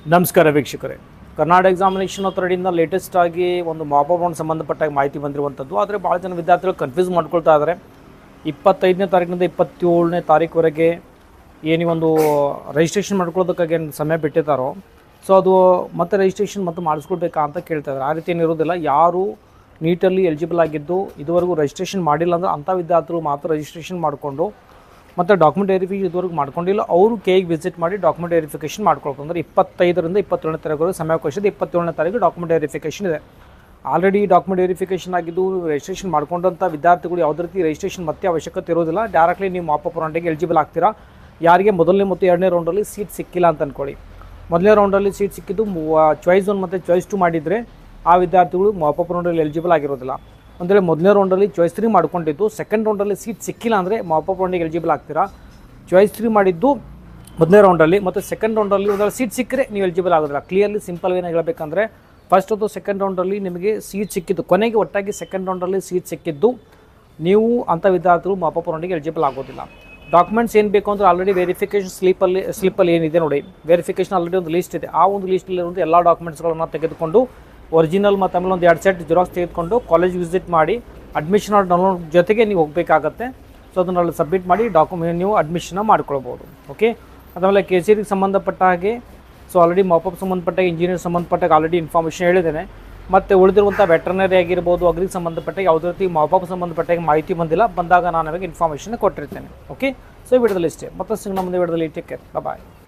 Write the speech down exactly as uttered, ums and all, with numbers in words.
ನಮಸ್ಕಾರ ವೀಕ್ಷಕರೇ, Karnataka examination ಅಥಾರಿಟಿಯಿಂದ latest ಆಗಿ ಒಂದು ಮಾಪ್ ಅಪ್ ಸಂಬಂಧಪಟ್ಟ ಮಾಹಿತಿ ಬಂದಿರುವಂಥದ್ದು. ಆದರೆ ಭಾಳ ಜನ ವಿದ್ಯಾರ್ಥಿಗಳು ಕನ್ಫ್ಯೂಸ್ ಮಾಡ್ಕೊಳ್ತಾ ಇದ್ದಾರೆ. ಇಪ್ಪತ್ತೈದನೇ ತಾರೀಕಿನಿಂದ ಇಪ್ಪತ್ತೇಳನೇ ತಾರೀಕುವರೆಗೆ ಏನು ಒಂದು ರಿಜಿಸ್ಟ್ರೇಷನ್ ಮಾಡ್ಕೊಳ್ಳೋದಕ್ಕಾಗಿ ಏನು ಸಮಯ ಬಿಟ್ಟಿದ್ದಾರೋ, ಸೊ ಅದು ಮತ್ತೆ ರಿಜಿಸ್ಟ್ರೇಷನ್ ಮತ್ತು ಮಾಡಿಸ್ಕೊಳ್ಬೇಕಾ ಅಂತ ಕೇಳ್ತಾ ಇದ್ದಾರೆ. ಆ ರೀತಿ ಏನಿರೋದಿಲ್ಲ. ಯಾರು ನೀಟಲ್ಲಿ ಎಲಿಜಿಬಲ್ ಆಗಿದ್ದು ಇದುವರೆಗೂ ರಿಜಿಸ್ಟ್ರೇಷನ್ ಮಾಡಿಲ್ಲ ಅಂದರೆ ಅಂಥ ವಿದ್ಯಾರ್ಥಿಗಳು ಮಾತ್ರ ರಿಜಿಸ್ಟ್ರೇಷನ್ ಮಾಡಿಕೊಂಡು ಮತ್ತು ಡಾಕ್ಯುಮೆಂಟ್ ವೆರಿಫಿಕೇಷನ್ ಇದುವರೆಗೂ ಮಾಡ್ಕೊಂಡಿಲ್ಲ ಅವರು ಕೆಗೆ ವಿಸಿಟ್ ಮಾಡಿ ಡಾಕ್ಯುಮೆಂಟ್ ವೆರಿಫಿಕೇಷನ್ ಮಾಡ್ಕೊಳ್ತಾರೆ. ಅಂದರೆ ಇಪ್ಪತ್ತೈದರಿಂದ ಇಪ್ಪತ್ತೇಳನೇ ತಾರೀಕು ಸಮಯಾವಕಾಶ ಇದೆ. ಇಪ್ಪತ್ತೇಳನೇ ತಾರೀಕು ಡಾಕ್ಯುಮೆಂಟ್ ವೆರಿಫಿಕೇಷನ್ ಇದೆ. ಆಲ್ರೆಡಿ ಡಾಕ್ಯುಮೆಂಟ್ ವೆರಿಫಿಕೇಷನ್ ಆಗಿದ್ದು ರಿಜಿಸ್ಟ್ರೇಷನ್ ಮಾಡ್ಕೊಂಡಂಥ ವಿದ್ಯಾರ್ಥಿಗಳು ಯಾವುದೇ ರೀತಿ ರಿಜಿಸ್ಟ್ರೇಷನ್ ಮತ್ತೆ ಅವಶ್ಯಕತೆ ಇರೋದಿಲ್ಲ. ಡೈರೆಕ್ಟ್ಲಿ ನೀವು ಮಾಪ್ ಅಪ್ ರೌಂಡಿಗೆ ಎಲಿಜಿಬಲ್ ಆಗ್ತೀರಾ. ಯಾರಿಗೆ ಮೊದಲನೇ ಮತ್ತು ಎರಡನೇ ರೌಂಡಲ್ಲಿ ಸೀಟ್ ಸಿಕ್ಕಿಲ್ಲ ಅಂತ ಅಂದ್ಕೊಳ್ಳಿ. ಮೊದಲನೇ ರೌಂಡಲ್ಲಿ ಸೀಟ್ ಸಿಕ್ಕಿದ್ದು ಚಾಯ್ಸ್ ಒನ್ ಮತ್ತು ಚಾಯ್ಸ್ ಟು ಮಾಡಿದರೆ ಆ ವಿದ್ಯಾರ್ಥಿಗಳು ಮಾಪ್ ಅಪ್ ರೌಂಡಲ್ಲಿ ಎಲಿಜಿಬಲ್ ಆಗಿರೋದಿಲ್ಲ. ಅಂದರೆ ಮೊದಲನೇ ರೌಂಡಲ್ಲಿ ಚಾಯ್ಸ್ ತ್ರೀ ಮಾಡ್ಕೊಂಡಿದ್ದು ಸೆಕೆಂಡ್ ರೌಂಡಲ್ಲಿ ಸೀಟ್ ಸಿಕ್ಕಿಲ್ಲ ಅಂದರೆ ಮಾಪ್ ಅಪ್ ರೌಂಡಿಗೆ ಎಲಿಜಿಬಲ್ ಆಗ್ತೀರಾ. ಚಾಯ್ಸ್ ತ್ರೀ ಮಾಡಿದ್ದು ಮೊದಲನೇ ರೌಂಡಲ್ಲಿ ಮತ್ತು ಸೆಕೆಂಡ್ ರೌಂಡಲ್ಲಿ ಒಂದರಲ್ಲಿ ಸೀಟ್ ಸಿಕ್ಕರೆ ನೀವು ಎಲಿಜಿಬಲ್ ಆಗೋದಿಲ್ಲ. ಕ್ಲಿಯರ್ಲಿ ಸಿಂಪಲ್ ಏನು ಹೇಳಬೇಕಂದ್ರೆ, ಫಸ್ಟ್ ಅಥವಾ ಸೆಕೆಂಡ್ ರೌಂಡಲ್ಲಿ ನಿಮಗೆ ಸೀಟ್ ಸಿಕ್ಕಿದ್ದು, ಕೊನೆಗೆ ಒಟ್ಟಾಗಿ ಸೆಕೆಂಡ್ ರೌಂಡಲ್ಲಿ ಸೀಟ್ ಸಿಕ್ಕಿದ್ದು ನೀವು ಅಂಥ ವಿದ್ಯಾರ್ಥಿಗಳು ಮಾಪ್ ಅಪ್ ರೌಂಡಿಗೆ ಎಲಿಜಿಬಲ್ ಆಗೋದಿಲ್ಲ. ಡಾಕ್ಯುಮೆಂಟ್ಸ್ ಏನು ಬೇಕು ಅಂದರೆ ಆಲ್ರೆಡಿ ವೆರಿಫಿಕೇಷನ್ ಸ್ಲಿಪ್ಪಲ್ಲಿ ಸ್ಲಿಪ್ಪಲ್ಲಿ ಏನಿದೆ ನೋಡಿ, ವೆರಿಫಿಕೇಷನ್ ಆಲ್ರೆಡಿ ಒಂದು ಲಿಸ್ಟ್ ಇದೆ. ಆ ಒಂದು ಲಿಸ್ಟಲ್ಲಿರುವಂಥ ಎಲ್ಲ ಡಾಕ್ಯುಮೆಂಟ್ಸ್ಗಳನ್ನು ತೆಗೆದುಕೊಂಡು ಒರಿಜಿನಲ್ ಮತ್ತು ಆಮೇಲೆ ಒಂದು ಎರಡು ಸೆಟ್ ಜೆರಾಕ್ಸ್ ತೆಗೆದುಕೊಂಡು ಕಾಲೇಜ್ ವಿಸಿಟ್ ಮಾಡಿ ಅಡ್ಮಿಷನ್ ಡೌನ್ಲೋಡ್ ಜೊತೆಗೆ ನೀವು ಹೋಗಬೇಕಾಗತ್ತೆ. ಸೊ ಅದನ್ನಲ್ಲಿ ಸಬ್ಮಿಟ್ ಮಾಡಿ ಡಾಕ್ಯುಮೆಂಟ್ ನೀವು ಅಡ್ಮಿಷನ್ನ ಮಾಡ್ಕೊಳ್ಬೋದು. ಓಕೆ, ಅದಾದಮೇಲೆ ಕೆ ಸಿ ರಿಗೆ ಸಂಬಂಧಪಟ್ಟ ಹಾಗೆ ಸೊ ಆಲ್ರೆಡಿ ಮಾಪಪ್ ಸಂಬಂಧಪಟ್ಟ ಇಂಜಿನಿಯರ್ ಸಂಬಂಧಪಟ್ಟಾಗ ಆಲ್ರೆಡಿ ಇನ್ಫಾರ್ಮೇಷನ್ ಹೇಳಿದ್ದೇನೆ. ಮತ್ತು ಉಳಿದಿರುವಂಥ ವೆಟರ್ನರಿ ಆಗಿರ್ಬೋದು, ಅಗ್ರಿಗೆ ಸಂಬಂಧಪಟ್ಟ ಯಾವುದೇ ರೀತಿ ಮಾಪಪ್ ಸಂಬಂಧಪಟ್ಟ ಮಾಹಿತಿ ಬಂದಿಲ್ಲ. ಬಂದಾಗ ನಾನು ನಿಮಗೆ ಇನ್ಫಾರ್ಮೇಷನ್ ಕೊಟ್ಟಿರ್ತೇನೆ. ಓಕೆ, ಸೊ ಈ ವಿಡಿಯೋದಲ್ಲಿ ಇಷ್ಟೇ. ಮತ್ತಷ್ಟು ನಮ್ಮ ಮುಂದೆ ವಿಡಿಯೋದಲ್ಲಿ ಟೇಕ್ ಕೇರ್, ಬಾಯ್.